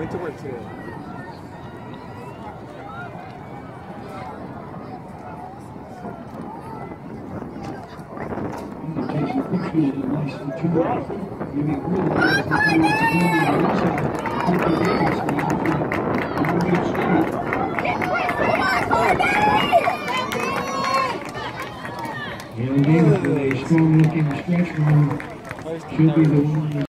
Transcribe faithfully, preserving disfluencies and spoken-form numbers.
went to work today. Yeah, again, a strong looking stretch run should be the one.